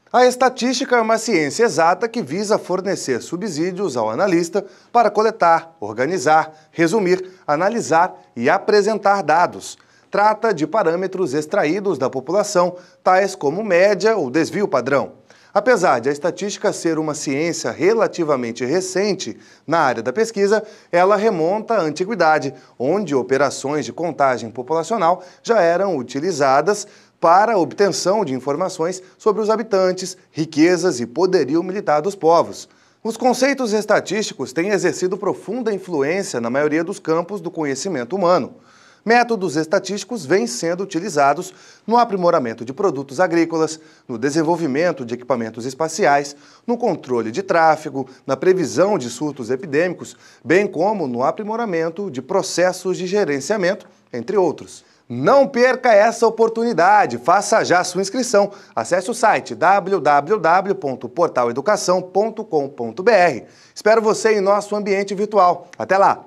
A estatística é uma ciência exata que visa fornecer subsídios ao analista para coletar, organizar, resumir, analisar e apresentar dados. Trata de parâmetros extraídos da população, tais como média ou desvio padrão. Apesar de a estatística ser uma ciência relativamente recente na área da pesquisa, ela remonta à antiguidade, onde operações de contagem populacional já eram utilizadas para a obtenção de informações sobre os habitantes, riquezas e poderio militar dos povos. Os conceitos estatísticos têm exercido profunda influência na maioria dos campos do conhecimento humano. Métodos estatísticos vêm sendo utilizados no aprimoramento de produtos agrícolas, no desenvolvimento de equipamentos espaciais, no controle de tráfego, na previsão de surtos epidêmicos, bem como no aprimoramento de processos de gerenciamento, entre outros. Não perca essa oportunidade, faça já sua inscrição. Acesse o site www.portaleducação.com.br. Espero você em nosso ambiente virtual. Até lá!